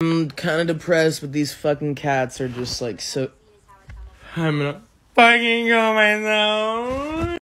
I'm kind of depressed, but these fucking cats are just like so... I'm gonna fucking go myself.